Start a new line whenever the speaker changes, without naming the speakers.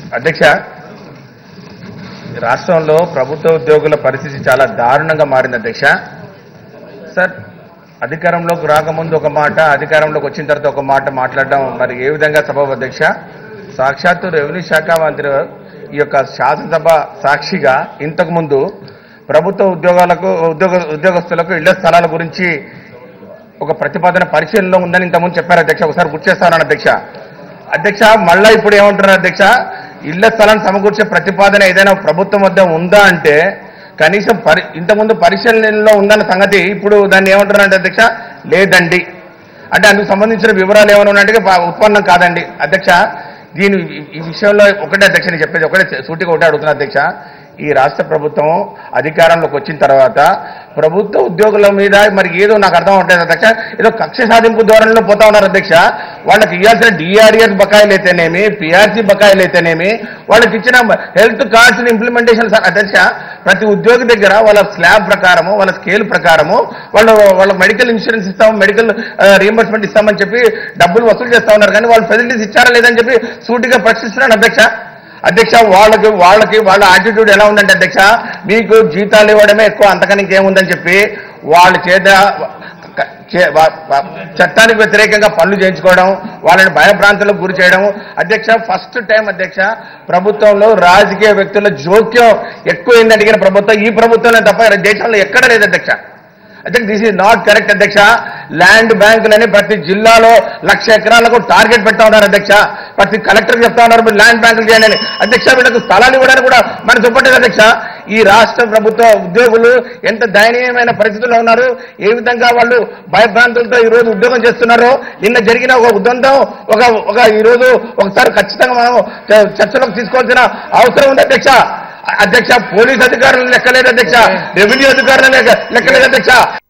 అధ్యక్ష, రాష్ట్రంలో ప్రభుత్వ ఉద్యోగుల పరిస్థితి చాలా దారుణంగా మారింది అధ్యక్ష. సార్, అధికారంలోకి రాకముందు ఒక మాట, అధికారంలోకి వచ్చిన తర్వాత ఒక మాట మాట్లాడడం మరి ఏ విధంగా సబబు అధ్యక్ష? సాక్షాత్తు రెవెన్యూ శాఖ మంత్రి ఈ యొక్క శాసనసభ సాక్షిగా ఇంతకుముందు ప్రభుత్వ ఉద్యోగస్తులకు ఇళ్ల స్థలాల గురించి ఒక ప్రతిపాదన పరిశీలనలో ఉందని ఇంతకుముందు చెప్పారు అధ్యక్ష. ఒకసారి గుర్తు చేస్తాను అధ్యక్ష. మళ్ళా ఇప్పుడు ఏమంటున్నారు అధ్యక్ష? ఇళ్ల స్థలాన్ని సమకూర్చే ప్రతిపాదన ఏదైనా ప్రభుత్వం వద్ద ఉందా అంటే కనీసం ఇంతకుముందు పరిశీలనలో ఉందన్న సంగతి ఇప్పుడు దాన్ని ఏమంటున్నారంటే అధ్యక్ష, లేదండి అంటే అందుకు సంబంధించిన వివరాలు ఏమైనా ఉన్నాయంటే ఉత్పన్నం కాదండి అధ్యక్ష. ఈ విషయంలో ఒకటే అధ్యక్ష, నేను చెప్పేది ఒకటే, సూటిగా ఒకటే అడుగుతున్నా అధ్యక్ష. ఈ రాష్ట్ర ప్రభుత్వం అధికారంలోకి వచ్చిన తర్వాత ప్రభుత్వ ఉద్యోగుల మీద మరి ఏదో నాకు అర్థం అవట్లేదు అధ్యక్ష, ఏదో కక్ష సాధింపు ధోరణిలో పోతా ఉన్నారు అధ్యక్ష. వాళ్ళకి ఇవ్వాల్సిన డిఆర్ఎస్ బకాయిలు అయితేనేమి, పిఆర్సీ బకాయిలు అయితేనేమి, వాళ్ళకి ఇచ్చిన హెల్త్ కార్డ్స్ ఇంప్లిమెంటేషన్ అధ్యక్ష, ప్రతి ఉద్యోగి దగ్గర వాళ్ళ స్లాబ్ ప్రకారము, వాళ్ళ స్కేల్ ప్రకారము వాళ్ళ మెడికల్ ఇన్సూరెన్స్ ఇస్తాము, మెడికల్ రీఎంబర్స్మెంట్ ఇస్తామని చెప్పి డబ్బులు వసూలు చేస్తా ఉన్నారు. కానీ వాళ్ళు ఫెసిలిటీస్ ఇచ్చారా లేదని చెప్పి సూటిగా ప్రశ్నిస్తున్నాను అధ్యక్ష. వాళ్ళ యాటిట్యూడ్ ఎలా ఉందంటే అధ్యక్ష, మీకు జీతాలు ఇవ్వడమే ఎక్కువ, అంతకని ఇంకేముందని చెప్పి వాళ్ళ చేత చట్టానికి వ్యతిరేకంగా పనులు చేయించుకోవడం, వాళ్ళని భయభ్రాంతులకు గురి చేయడం అధ్యక్ష. ఫస్ట్ టైం అధ్యక్ష ప్రభుత్వంలో రాజకీయ వ్యక్తుల జోక్యం ఎక్కువైంది అడిగిన ప్రభుత్వం ఈ ప్రభుత్వంలో తప్ప దేశంలో ఎక్కడ లేదు అధ్యక్ష. దిస్ ఈజ్ నాట్ కరెక్ట్ అధ్యక్ష. ల్యాండ్ బ్యాంకులని ప్రతి జిల్లాలో 1,00,000 ఎకరాలకు టార్గెట్ పెడతా ఉన్నారు అధ్యక్ష. ప్రతి కలెక్టర్ చెప్తా ఉన్నారు మీరు ల్యాండ్ బ్యాంకులు చేయండి అధ్యక్ష. వీళ్ళకు స్థలాలు ఇవ్వడానికి కూడా మనకు చెప్పట్లేదు అధ్యక్ష. ఈ రాష్ట్ర ప్రభుత్వ ఉద్యోగులు ఎంత దయనీయమైన పరిస్థితుల్లో ఉన్నారు, ఏ విధంగా వాళ్ళు భయభ్రాంతులతో ఈ రోజు ఉద్యోగం చేస్తున్నారో. నిన్న జరిగిన ఒక ఉద్దంతం ఈరోజు ఒకసారి ఖచ్చితంగా మనం చర్చలోకి తీసుకోవాల్సిన అవసరం ఉంది అధ్యక్ష. పోలీస్ అధికారులను లెక్కలేదు అధ్యక్ష, రెవెన్యూ అధికారులను లెక్కలేదు అధ్యక్ష.